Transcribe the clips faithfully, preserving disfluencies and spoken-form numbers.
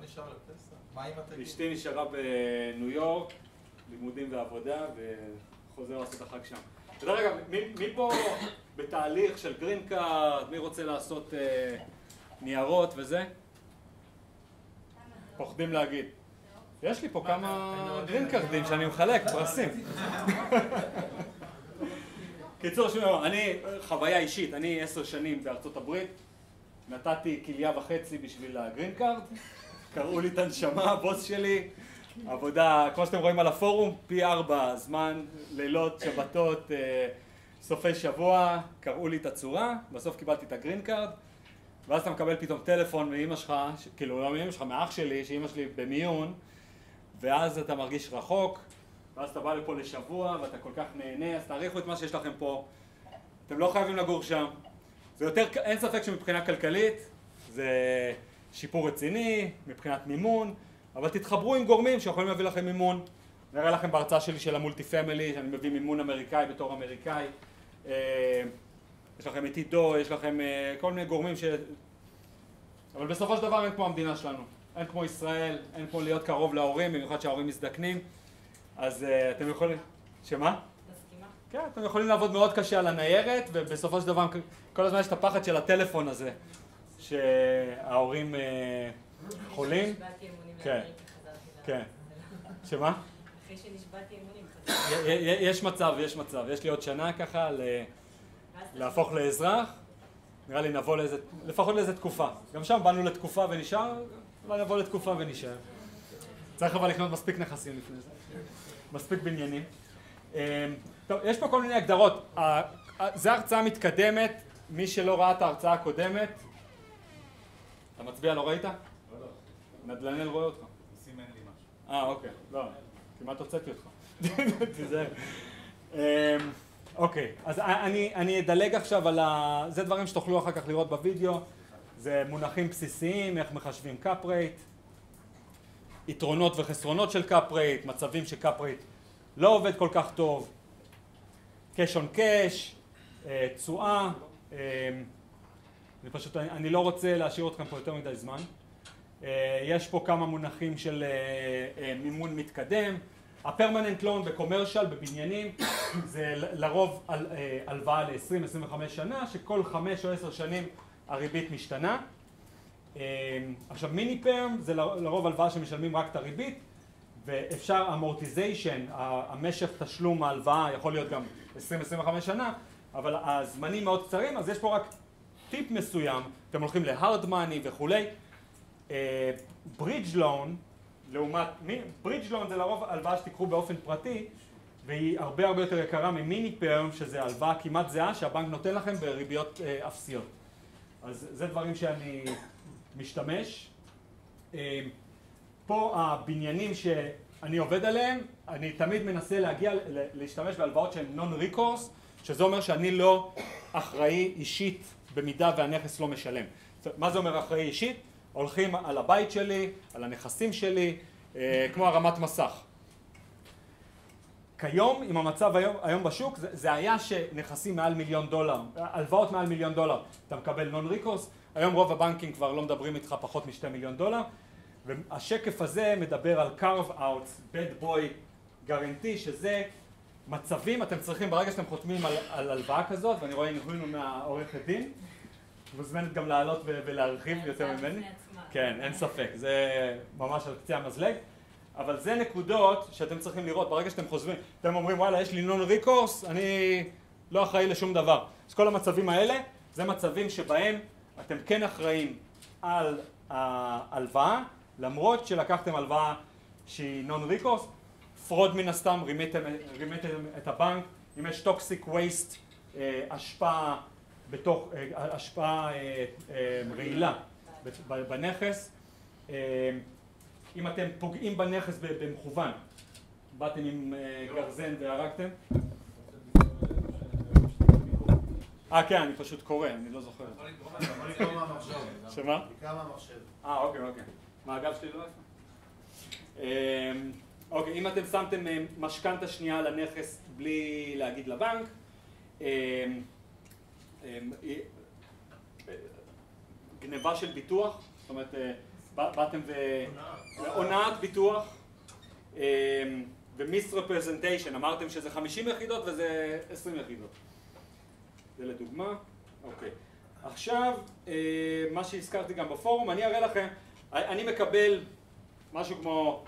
נשאר לפסח? מה עם התגיד? אשתי נשארה בניו יורק, לימודים ועבודה, וחוזר לעשות החג שם. ודרך אגב, מי, מי פה בתהליך של גרין קארד, מי רוצה לעשות אה, ניירות וזה? פוחדים להגיד. יש לי פה כמה גרין קארדים שאני מחלק, פרסים. קיצור, שמעו, אני, חוויה אישית, אני עשר שנים בארצות הברית, נתתי כליה וחצי בשביל הגרין קארד, קראו לי את הנשמה, הבוס שלי, עבודה, כמו שאתם רואים על הפורום, פי ארבע, זמן, לילות, שבתות, סופי שבוע, קראו לי את הצורה, בסוף קיבלתי את הגרין קארד, ואז אתה מקבל פתאום טלפון מאמא שלך, כאילו לא מאמא שלך, מאח שלי, שאמא שלי במיון, ואז אתה מרגיש רחוק, ואז אתה בא לפה לשבוע ואתה כל כך נהנה, אז תעריכו את מה שיש לכם פה. אתם לא חייבים לגור שם. זה יותר, אין ספק שמבחינה כלכלית זה שיפור רציני, מבחינת מימון, אבל תתחברו עם גורמים שיכולים להביא לכם מימון. נראה לכם בהרצאה שלי של המולטי פמילי, שאני מביא מימון אמריקאי בתור אמריקאי. יש לכם את עידו, יש לכם כל מיני גורמים ש... אבל בסופו של דבר אין כמו המדינה שלנו. אין כמו ישראל, אין כמו להיות קרוב להורים, במיוחד שההורים מזדקנים. אז uh, אתם יכולים... שמה? מסכימה. כן, אתם יכולים לעבוד מאוד קשה על הניירת, ובסופו של דבר כל הזמן יש את הפחד של הטלפון הזה, שההורים uh, חולים. נשבעתי אמונים כן. לאמריקה, חזרתי לה. כן. שמה? אחרי שנשבעתי אמונים, חזרתי. יש מצב, יש מצב. יש לי עוד שנה ככה ל... להפוך לאזרח. נראה לי נבוא לאיזה... לפחות לאיזה תקופה. גם שם באנו לתקופה ונשאר, אבל נבוא לתקופה ונשאר. צריך אבל לקנות מספיק נכסים לפני זה. מספיק בניינים. טוב, יש פה כל מיני הגדרות. זו הרצאה מתקדמת, מי שלא ראה את ההרצאה הקודמת. אתה מצביע, לא ראית? לא, לא. נדלנל רואה אותך. סימן לי משהו. אה, אוקיי. לא, כמעט הוצאתי אותך. תיזהר. אוקיי, אז אני, אני אדלג עכשיו על ה... זה דברים שתוכלו אחר כך לראות בווידאו. זה מונחים בסיסיים, איך מחשבים קאפ רייט. יתרונות וחסרונות של קאפ רייט, מצבים שקאפ רייט לא עובד כל כך טוב, קאש און קאש, תשואה, אני פשוט, אני לא רוצה להשאיר אתכם פה יותר מדי זמן. יש פה כמה מונחים של מימון מתקדם, הפרמננט לון בקומרשל, בבניינים, זה לרוב הלוואה ל-עשרים עד עשרים וחמש שנה, שכל חמש או עשר שנים הריבית משתנה. עכשיו מיני פרם זה לרוב הלוואה שמשלמים רק את הריבית, ואפשר אמורטיזיישן, המשך תשלום ההלוואה יכול להיות גם עשרים עד עשרים וחמש שנה, אבל הזמנים מאוד קצרים, אז יש פה רק טיפ מסוים, אתם הולכים להארד מאני וכולי. ברידג' לון, לעומת, ברידג' לון זה לרוב הלוואה שתיקחו באופן פרטי, והיא הרבה הרבה יותר יקרה ממיני פרם, שזה הלוואה כמעט זהה שהבנק נותן לכם בריביות אפסיות. אז זה דברים שאני משתמש. פה הבניינים שאני עובד עליהם, אני תמיד מנסה להגיע, להשתמש בהלוואות שהן נון ריקורס, שזה אומר שאני לא אחראי אישית במידה והנכס לא משלם. מה זה אומר אחראי אישית? הולכים על הבית שלי, על הנכסים שלי, כמו הרמת מסך. כיום, עם המצב היום, היום בשוק, זה, זה היה שנכסים מעל מיליון דולר, הלוואות מעל מיליון דולר, אתה מקבל נון ריקורס. היום רוב הבנקים כבר לא מדברים איתך פחות משתי מיליון דולר, והשקף הזה מדבר על carve outs, bad boy guarantee, שזה מצבים, אתם צריכים, ברגע שאתם חותמים על, על הלוואה כזאת, ואני רואה הנה מהעורכת דין, מוזמנת גם לעלות ולהרחיב יותר ממני. כן, אין ספק, זה ממש על קצה המזלג. אבל זה נקודות שאתם צריכים לראות ברגע שאתם חושבים, אתם אומרים וואלה יש לי נון ריקורס, אני לא אחראי לשום דבר. אז כל המצבים האלה, זה מצבים שבהם אתם כן אחראים על ההלוואה, למרות שלקחתם הלוואה שהיא נון ריקורס, פרוד מן הסתם, רימיתם, רימיתם את הבנק, אם יש טוקסיק ווייסט, השפעה בתוך, השפעה רעילה בנכס, אם אתם פוגעים בנכס במכוון, באתם עם גרזן והרגתם. אה כן, אני פשוט קורא, אני לא זוכר. יכול לקרוא מהמחשב. שמה? בעיקר מהמחשב. אה אוקיי אוקיי. מה הגב שלי לא איפה? אוקיי, אם אתם שמתם משכנתא שנייה על הנכס בלי להגיד לבנק, גניבה של ביטוח, זאת אומרת באתם והונאת ביטוח ומיסרפרזנטיישן, אמרתם שזה חמישים יחידות וזה עשרים יחידות. זה לדוגמה. אוקיי. עכשיו, מה שהזכרתי גם בפורום, אני אראה לכם, אני מקבל משהו כמו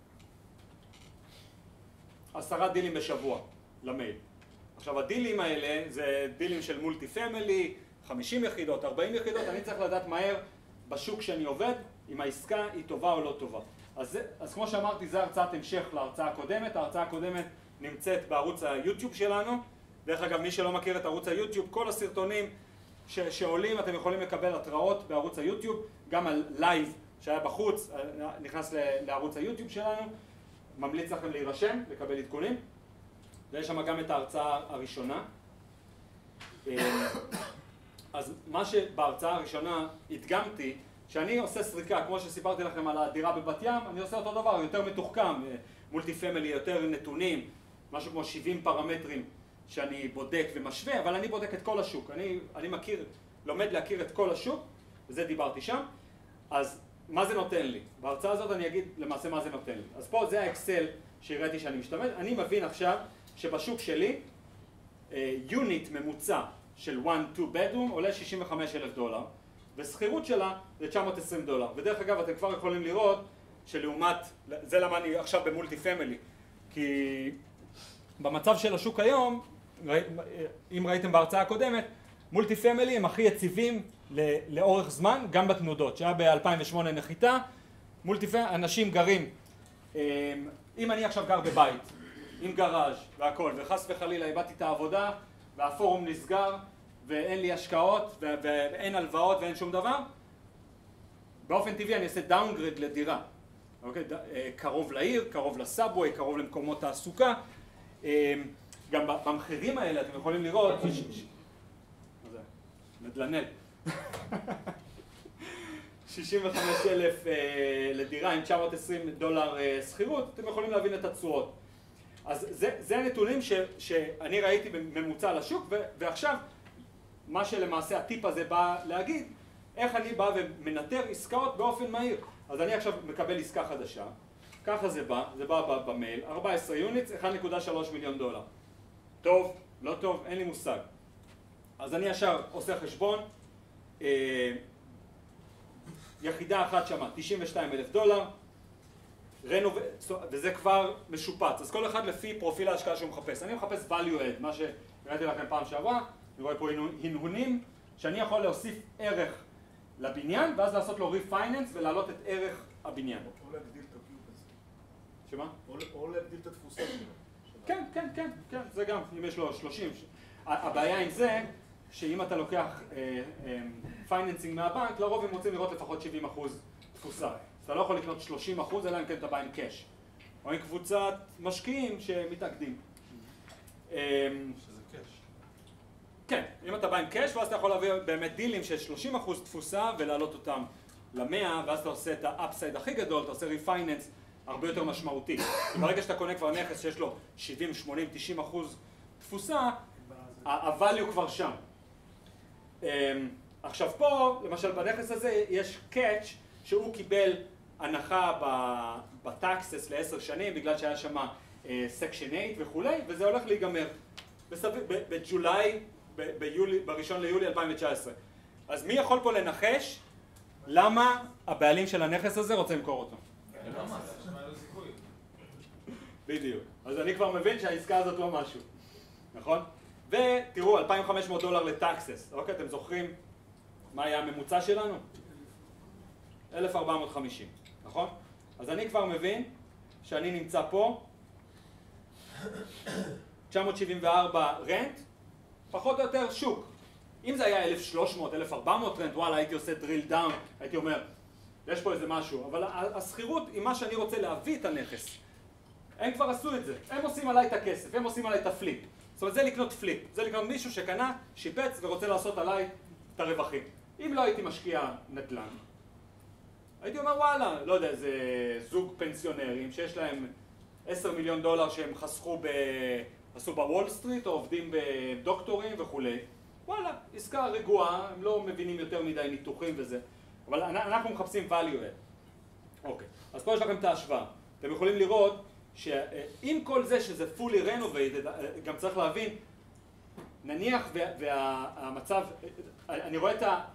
עשרה דילים בשבוע למייל. עכשיו, הדילים האלה זה דילים של מולטי פמילי, חמישים יחידות, ארבעים יחידות, אני צריך לדעת מהר בשוק שאני עובד, אם העסקה היא טובה או לא טובה. אז, אז כמו שאמרתי, זה הרצאת המשך להרצאה הקודמת. ההרצאה הקודמת נמצאת בערוץ היוטיוב שלנו. דרך אגב, מי שלא מכיר את ערוץ היוטיוב, כל הסרטונים ש, שעולים, אתם יכולים לקבל התראות בערוץ היוטיוב, גם על לייב שהיה בחוץ, נכנס לערוץ היוטיוב שלנו. ממליץ לכם להירשם, לקבל עדכונים. ויש שם גם את ההרצאה הראשונה. אז מה שבהרצאה הראשונה הדגמתי, שאני עושה סריקה, כמו שסיפרתי לכם על הדירה בבת ים, אני עושה אותו דבר, יותר מתוחכם, מולטי פמילי, יותר נתונים, משהו כמו שבעים פרמטרים שאני בודק ומשווה, אבל אני בודק את כל השוק. אני, אני מכיר, לומד להכיר את כל השוק, וזה דיברתי שם. אז מה זה נותן לי? בהרצאה הזאת אני אגיד למעשה מה זה נותן לי. אז פה זה האקסל שהראיתי שאני משתמש. אני מבין עכשיו שבשוק שלי, יוניט ממוצע של one two bedroom עולה שישים וחמישה אלף דולר, ושכירות שלה זה תשע מאות ועשרים דולר. ודרך אגב, אתם כבר יכולים לראות שלעומת, זה למה אני עכשיו במולטי פמילי, כי במצב של השוק היום, אם ראיתם בהרצאה הקודמת, מולטי פמילי הם הכי יציבים לאורך זמן, גם בתנודות, שהיה ב-אלפיים ושמונה נחיתה, מולטי פמילי, אנשים גרים, אם אני עכשיו גר בבית, עם גראז' והכל, וחס וחלילה איבדתי את העבודה, והפורום נסגר, ואין לי השקעות, ואין הלוואות ואין שום דבר, באופן טבעי אני אעשה דאונגרד לדירה, אוקיי? קרוב לעיר, קרוב לסאבווי, קרוב למקומות תעסוקה, גם במחירים האלה אתם יכולים לראות, מה זה? מדלנל. שישים וחמישה אלף לדירה עם תשע מאות ועשרים דולר שכירות, אתם יכולים להבין את התשואות. אז זה, זה הנתונים ש, שאני ראיתי בממוצע לשוק, ו, ועכשיו מה שלמעשה הטיפ הזה בא להגיד, איך אני בא ומנטר עסקאות באופן מהיר. אז אני עכשיו מקבל עסקה חדשה, ככה זה בא, זה בא במייל, ארבע עשרה יוניטס, אחד נקודה שלוש מיליון דולר. טוב, לא טוב, אין לי מושג. אז אני ישר עושה חשבון, אה, יחידה אחת שמה, תשעים ושתיים אלף דולר, רנו, וזה כבר משופץ, אז כל אחד לפי פרופיל ההשקעה שהוא מחפש. אני מחפש value add, מה שראיתי לכם פעם שעברה, אני רואה פה הנהונים, שאני יכול להוסיף ערך לבניין, ואז לעשות לו refinance ולהעלות את ערך הבניין. או להגדיל את הקיופס. שמה? או להגדיל את התפוסה שלו. כן, כן, כן, כן, זה גם, אם יש לו שלושים. הבעיה עם זה, שאם אתה לוקח פייננסינג מהבנק, לרוב הם רוצים לראות לפחות שבעים אחוז תפוסה. אתה לא יכול לקנות שלושים אחוז, אלא אם כן אתה בא עם קאש. או עם קבוצת משקיעים שמתאגדים. שזה קאש. כן, אם אתה בא עם קאש, ואז אתה יכול להביא באמת דילים של שלושים אחוז תפוסה, ולהעלות אותם ל-מאה, ואז אתה עושה את האפסייד הכי גדול, אתה עושה ריפייננס הרבה יותר משמעותי. ברגע שאתה קונה כבר נכס שיש לו שבעים, שמונים, תשעים אחוז תפוסה, ה-value כבר שם. עכשיו פה, למשל בנכס הזה, יש catch שהוא קיבל הנחה בטקסס לעשר שנים, בגלל שהיה שם סקשן שמונה וכולי, וזה הולך להיגמר בג'ולי, בראשון ליולי אלפיים תשע עשרה. אז מי יכול פה לנחש למה הבעלים של הנכס הזה רוצה למכור אותו? בדיוק. אז אני כבר מבין שהעסקה הזאת לא משהו, נכון? ותראו, אלפיים וחמש מאות דולר לטקסס, אוקיי? אתם זוכרים מה היה הממוצע שלנו? אלף ארבע מאות וחמישים, נכון? אז אני כבר מבין שאני נמצא פה, תשע מאות שבעים וארבע רנט, פחות או יותר שוק. אם זה היה אלף שלוש מאות, אלף ארבע מאות רנט, וואלה, הייתי עושה drill down, הייתי אומר, יש פה איזה משהו, אבל השכירות היא מה שאני רוצה להביא את הנכס. הם כבר עשו את זה, הם עושים עליי את הכסף, הם עושים עליי את הפליפ. זאת אומרת, זה לקנות פליפ, זה לקנות מישהו שקנה, שיפץ ורוצה לעשות עליי את הרווחים. אם לא הייתי משקיע נדל"ן, הייתי אומר, וואלה, לא יודע, זה זוג פנסיונרים שיש להם עשרה מיליון דולר שהם חסכו, ב... עשו בוול סטריט או עובדים בדוקטורים וכולי. וואלה, עסקה רגועה, הם לא מבינים יותר מדי ניתוחים וזה. אבל אנחנו מחפשים value add. אוקיי, אז פה יש לכם את ההשוואה. אתם יכולים לראות שעם כל זה שזה fully renovated, גם צריך להבין, נניח והמצב, אני רואה את ה...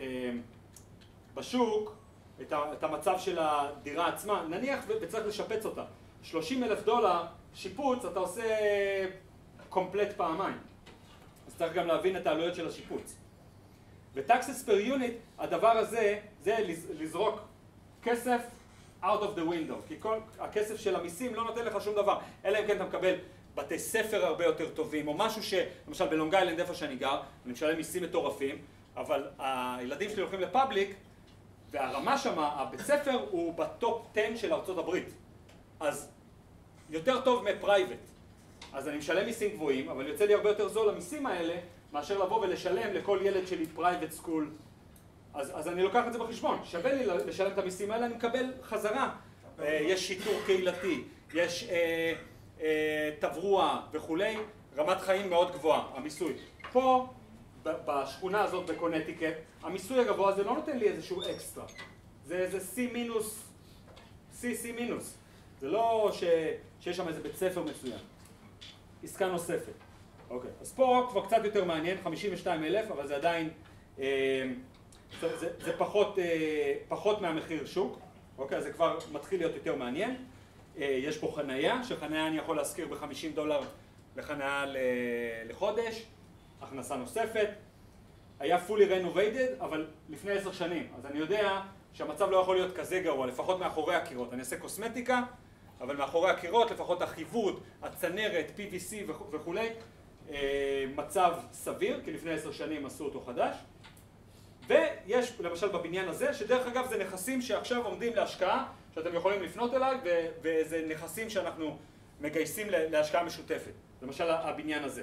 בשוק, את המצב של הדירה עצמה, נניח וצריך לשפץ אותה. שלושים אלף דולר שיפוץ, אתה עושה קומפלט פעמיים. אז צריך גם להבין את העלויות של השיפוץ. ו-taxes per unit, הדבר הזה, זה לזרוק כסף out of the window. כי כל הכסף של המיסים לא נותן לך שום דבר. אלא אם כן אתה מקבל בתי ספר הרבה יותר טובים, או משהו ש... למשל בלונג איילנד, איפה שאני גר, אני משלם מיסים מטורפים, אבל הילדים שלי הולכים לפאבליק, והרמה שם, הבית ספר הוא בטופ עשר של ארצות הברית. אז יותר טוב מפרייבט. אז אני משלם מיסים גבוהים, אבל יוצא לי הרבה יותר זול למיסים האלה, מאשר לבוא ולשלם לכל ילד שלי פרייבט סקול. אז, אז אני לוקח את זה בחשבון. שווה לי לשלם את המיסים האלה, אני מקבל חזרה. יש שיטור קהילתי, יש אה, אה, תברואה וכולי, רמת חיים מאוד גבוהה, המיסוי. פה, בשכונה הזאת בקונטיקט, המיסוי הגבוה הזה לא נותן לי איזשהו אקסטרה. זה איזה C מינוס, C, C מינוס. זה לא ש... שיש שם איזה בית ספר מצוין. עסקה נוספת. אוקיי, אז פה כבר קצת יותר מעניין, חמישים ושתיים אלף, אבל זה עדיין, אה, זה, זה, זה פחות, אה, פחות מהמחיר שוק. אוקיי, אז זה כבר מתחיל להיות יותר מעניין. אה, יש פה חנייה, שחנייה אני יכול להשכיר ב-חמישים דולר לחנייה לחודש. הכנסה נוספת. היה fully renovated, אבל לפני עשר שנים. אז אני יודע שהמצב לא יכול להיות כזה גרוע, לפחות מאחורי הקירות. אני אעשה קוסמטיקה, אבל מאחורי הקירות, לפחות החיווד, הצנרת, פי וי סי וכו', מצב סביר, כי לפני עשר שנים עשו אותו חדש. ויש למשל בבניין הזה, שדרך אגב זה נכסים שעכשיו עומדים להשקעה, שאתם יכולים לפנות אליי, וזה נכסים שאנחנו מגייסים להשקעה משותפת. למשל הבניין הזה.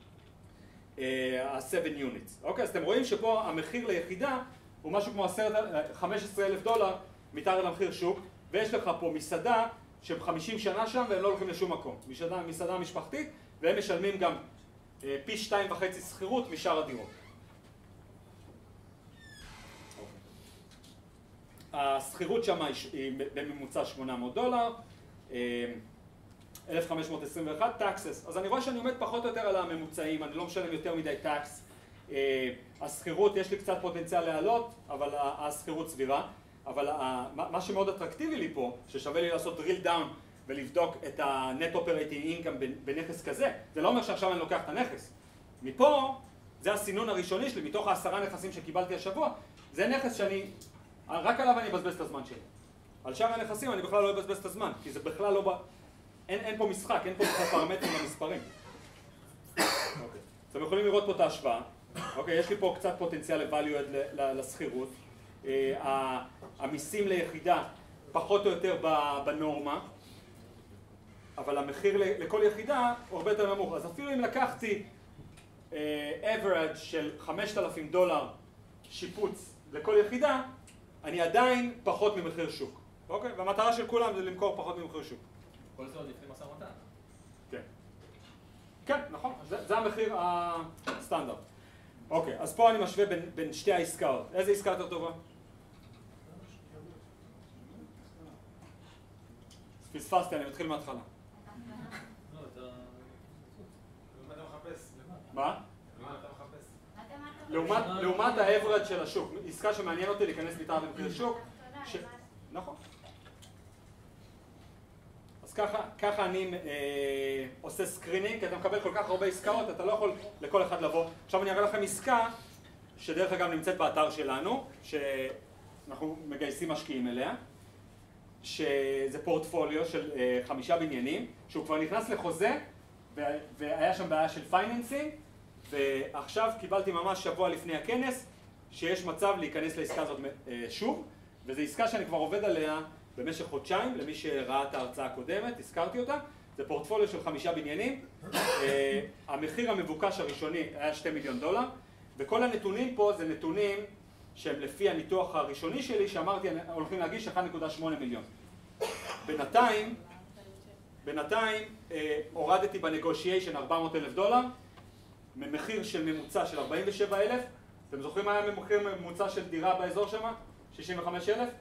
ה-שבע units. אוקיי, אז אתם רואים שפה המחיר ליחידה הוא משהו כמו חמישה עשר אלף דולר מתחת למחיר שוק, ויש לך פה מסעדה שהם חמישים שנה שם והם לא הולכים לשום מקום. מסעדה, מסעדה משפחתית, והם משלמים גם אה, פי שתיים וחצי שכירות משאר הדירות. אוקיי. השכירות שם היא בממוצע שמונה מאות דולר, אה, אלף חמש מאות עשרים ואחת טקסס. אז אני רואה שאני עומד פחות או יותר על הממוצעים, אני לא משלם יותר מדי טקס. אה, השכירות, יש לי קצת פוטנציאל לעלות, אבל השכירות סבירה. אבל מה שמאוד אטרקטיבי לי פה, ששווה לי לעשות drill down ולבדוק את ה-net operating income בנכס כזה, זה לא אומר שעכשיו אני לוקח את הנכס. מפה, זה הסינון הראשוני שלי, מתוך העשרה נכסים שקיבלתי השבוע, זה נכס שאני, רק עליו אני אבזבז את הזמן שלי. על שאר הנכסים אני בכלל לא אבזבז את הזמן, כי זה בכלל לא, ב... אין, אין פה משחק, אין פה בכלל פרמטרים למספרים. אוקיי. אתם יכולים לראות פה את ההשוואה. אוקיי, יש לי פה קצת פוטנציאל ל-value לשכירות. המיסים ליחידה פחות או יותר בנורמה, אבל המחיר לכל יחידה הוא הרבה יותר נמוך. אז אפילו אם לקחתי average של חמשת אלפים דולר שיפוץ לכל יחידה, אני עדיין פחות ממחיר שוק. אוקיי? והמטרה של כולם זה למכור פחות ממחיר שוק. כל זה עוד לפני משא ומתן. כן. כן, נכון. זה, זה המחיר הסטנדרט. אוקיי, אז פה אני משווה בין, בין שתי העסקאות. איזה עסקה יותר טובה? פספסתי, אני מתחיל מההתחלה. לא, אתה... מה אתה מחפש? מה? מה אתה מחפש? לעומת, לעומת האברד של השוק. עסקה שמעניין אותי להיכנס מתחת למחיר שוק. ש... נכון. אז ככה, ככה אני אה, עושה סקרינינג, כי אתה מקבל כל כך הרבה עסקאות, אתה לא יכול לכל אחד לבוא. עכשיו אני אראה לכם עסקה, שדרך אגב נמצאת באתר שלנו, שאנחנו מגייסים משקיעים אליה, שזה פורטפוליו של אה, חמישה בניינים, שהוא כבר נכנס לחוזה, והיה שם בעיה של פייננסינג, ועכשיו קיבלתי ממש שבוע לפני הכנס, שיש מצב להיכנס לעסקה הזאת אה, שוב, וזו עסקה שאני כבר עובד עליה במשך חודשיים, למי שראה את ההרצאה הקודמת, הזכרתי אותה. זה פורטפוליו של חמישה בניינים. המחיר המבוקש הראשוני היה שני מיליון דולר, וכל הנתונים פה זה נתונים שהם לפי הניתוח הראשוני שלי, שאמרתי הולכים להגיש אחד נקודה שמונה מיליון. בינתיים, בינתיים הורדתי בנגושיישן ארבע מאות אלף דולר, ממחיר של ממוצע של ארבעים ושבעה אלף. אתם זוכרים מה היה מחיר ממוצע של דירה באזור שם? שישים וחמישה אלף?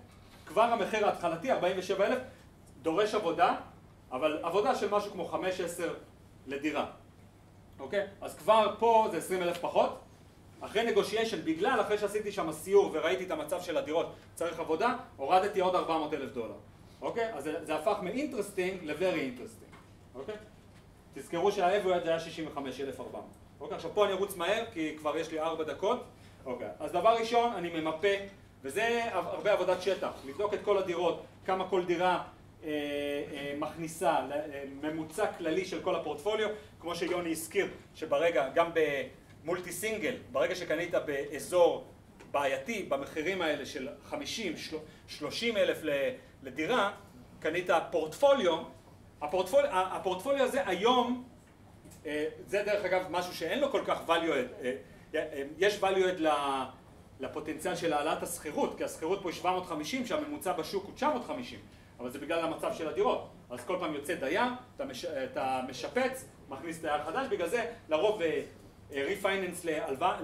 כבר המחיר ההתחלתי, ארבעים ושבעה אלף, דורש עבודה, אבל עבודה של משהו כמו חמש עשר לדירה. אוקיי? אז כבר פה זה עשרים אלף פחות. אחרי נגושיישן, בגלל, אחרי שעשיתי שם סיור וראיתי את המצב של הדירות, צריך עבודה, הורדתי עוד ארבע מאות אלף דולר. אוקיי? אז זה, זה הפך מ-interesting ל-very interesting. אוקיי? תזכרו שה-average היה שישים וחמישה אלף וארבע מאות. אוקיי? עכשיו פה אני ארוץ מהר, כי כבר יש לי ארבע דקות. אוקיי. אז דבר ראשון, אני ממפה, וזה הרבה עבודת שטח, לבדוק את כל הדירות, כמה כל דירה אה, אה, מכניסה, אה, ממוצע כללי של כל הפורטפוליו, כמו שיוני הזכיר, שברגע, גם במולטי סינגל, ברגע שקנית באזור בעייתי, במחירים האלה של חמישים, שלושים אלף לדירה, קנית פורטפוליו, הפורטפוליו, הפורטפוליו הזה היום, זה דרך אגב משהו שאין לו כל כך value, יש value לפוטנציאל של העלאת הסחירות, כי הסחירות פה היא שבע מאות וחמישים, שהממוצע בשוק הוא תשע מאות וחמישים, אבל זה בגלל המצב של הדירות. אז כל פעם יוצא דייר, אתה, מש, אתה משפץ, מכניס דייר חדש, בגלל זה לרוב ריפייננס להלוואה,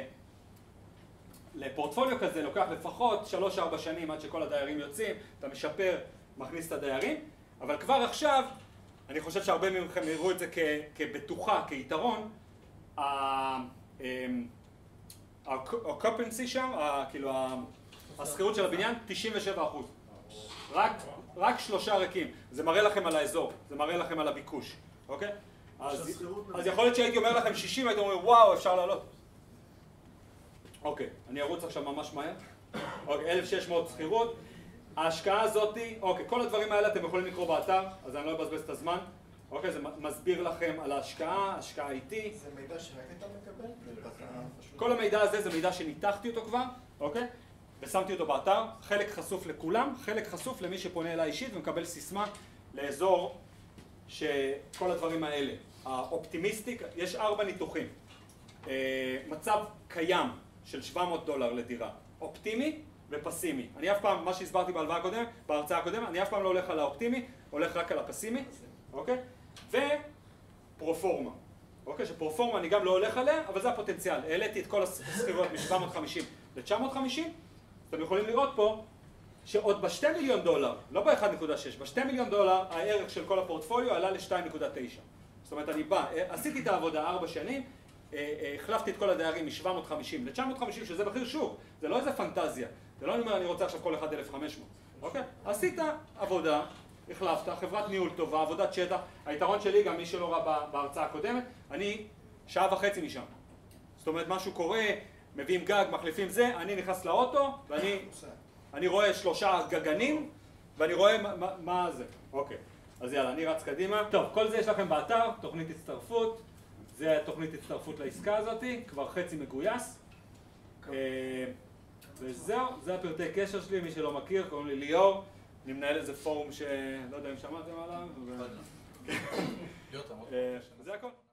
לפורטפוליו כזה לוקח לפחות שלוש ארבע שנים עד שכל הדיירים יוצאים, אתה משפר, מכניס את הדיירים, אבל כבר עכשיו, אני חושב שהרבה מכם יראו את זה כ, כבטוחה, כיתרון, ה-occupancy שם, כאילו השכירות של הבניין, תשעים ושבעה אחוז. רק, רק שלושה ריקים. זה מראה לכם על האזור, זה מראה לכם על הביקוש, אוקיי? אז, אז יכול להיות שהייתי אומר לכם שישים, הייתי אומר, וואו, אפשר לעלות. אוקיי, אני ארוץ עכשיו ממש מהר. אוקיי, אלף ושש מאות שכירות. ההשקעה הזאת, אוקיי, כל הדברים האלה אתם יכולים לקרוא באתר, אז אני לא אבזבז את הזמן. אוקיי, זה מסביר לכם על ההשקעה, השקעה איתי. זה מידע שרק אתה מקבל? כל המידע הזה זה מידע שניתחתי אותו כבר, אוקיי? ושמתי אותו באתר, חלק חשוף לכולם, חלק חשוף למי שפונה אליי אישית ומקבל סיסמה לאזור שכל הדברים האלה. האופטימיסטיק, יש ארבע ניתוחים. מצב קיים של שבע מאות דולר לדירה, אופטימי ופסימי. אני אף פעם, מה שהסברתי בהלוואה הקודמת, בהרצאה הקודמת, אני אף פעם לא הולך על האופטימי, הולך רק על הפסימי, אוקיי? ופרופורמה. אוקיי, שפרופורמה אני גם לא הולך עליה, אבל זה הפוטנציאל. העליתי את כל הסחירויות מ-שבע מאות וחמישים ל-תשע מאות וחמישים. אתם יכולים לראות פה שעוד ב-שני מיליון דולר, לא ב-אחד נקודה שש, ב-שני מיליון דולר הערך של כל הפורטפוליו עלה ל-שתיים נקודה תשע. זאת אומרת, אני בא, עשיתי את העבודה ארבע שנים, החלפתי את כל הדיירים מ-שבע מאות וחמישים ל-תשע מאות וחמישים, שזה מחיר שוק, זה לא איזה פנטזיה. זה לא אומר, אני רוצה עכשיו כל אחד אלף וחמש מאות. אוקיי? עשית עבודה, החלפת, חברת ניהול טובה, עבודת שטח. היתרון שלי, גם מי שלא ראה בהרצאה הקודמת, אני שעה וחצי משם. זאת אומרת, משהו קורה, מביאים גג, מחליפים זה, אני נכנס לאוטו, ואני אני רואה שלושה גגנים, ואני רואה מה, מה, מה זה. אוקיי, אז יאללה, אני רץ קדימה. טוב, כל זה יש לכם באתר, תוכנית הצטרפות. זה תוכנית הצטרפות לעסקה הזאת, כבר חצי מגויס. וזהו, זה הפרטי קשר שלי, מי שלא מכיר, קוראים לי ליאור. אני מנהל איזה פורום שלא יודע אם שמעתם עליו. זה הכל.